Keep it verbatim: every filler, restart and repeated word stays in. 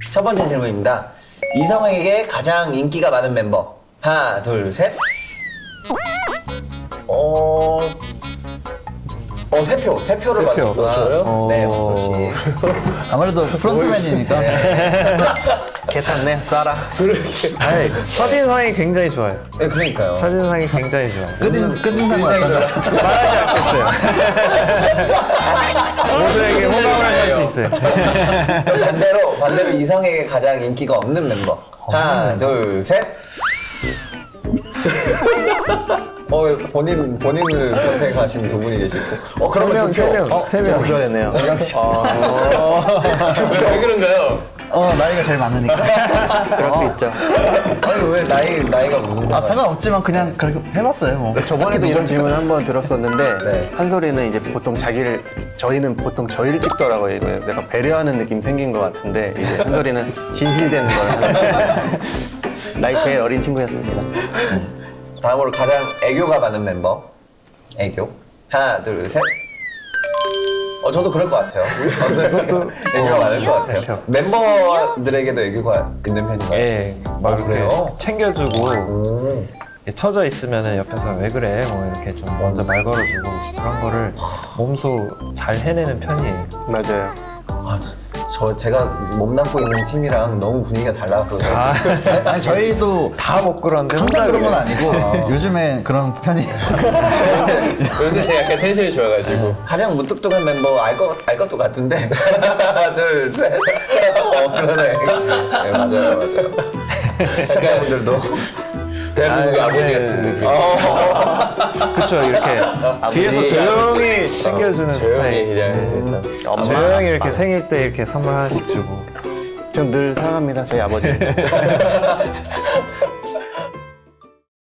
첫 번째 질문입니다. 이성에게 가장 인기가 많은 멤버. 하나, 둘, 셋. 어... 어, 세 표. 세 표를 세 표. 받았구나. 저요? 네, 어... 원서 씨. 아무래도 프론트맨이니까. 개탔네, 싸라. 그렇게. 아니, 첫인상이 굉장히 좋아요. 네, 그러니까요. 첫인상이 굉장히 좋아요. 끝인, 끝인상은 어떤가요? 말하지 않겠어요. 모두에게 호감을 할 수 있어요. 반대로, 반대로 이성에게 가장 인기가 없는 멤버. 하나, 둘, 셋. 어, 본인, 본인을 선택하신 두 분이 계시고. 어, 그러면 두 표. 세 명, 어, 세 명. 줘야 되네요. 왜 그런가요? 어, 나이가 제일 많으니까. 그럴 수 있죠. 아니, 왜 나이, 나이가 무슨 아, 상관없지만 그냥 그렇게 해봤어요, 뭐. 저번에도 이런 질문 한번 들었었는데 네. 한솔이는 이제 보통 자기를 저희는 보통 저희를 찍더라고요. 이거 약간 배려하는 느낌 생긴 것 같은데 이제 한솔이는 진실되는 걸 나이 제일 어린 친구였습니다. 다음으로 가장 애교가 많은 멤버. 애교. 하나, 둘, 셋. 어, 저도 그럴 것 같아요. 저도 애교가 많을 것 같아요. 멤버들에게도 애교가 있는 편인가요? 예, 막 아, 이렇게 그래요? 챙겨주고 오. 처져 있으면 옆에서 왜 그래? 뭐 이렇게 좀 먼저 말 걸어주고 그런 거를 몸소 잘 해내는 편이에요. 맞아요. 아, 저 제가 몸담고 있는 팀이랑 너무 분위기가 달라서 아, 아니, 저희도 다 못 그러는데 항상 그런 건 아니고, 아. 요즘에 그런 편이에요. 요새 제가 약간 텐션이 좋아가지고 가장 무뚝뚝한 멤버 알 것, 알 것도 같은데. 하나, 둘, 셋. 어, 그러네. 네, 맞아요, 맞아요. 시가분들도. 대한민국의 아, 아버지 네. 같은 느낌. 그쵸, 이렇게 뒤에서 조용히 챙겨주는 조용히 스타일. 그냥 음. 해서. 조용히 이렇게 생일 때 이렇게 선물 하나씩 주고. 전 늘 사랑합니다, 저희 아버지.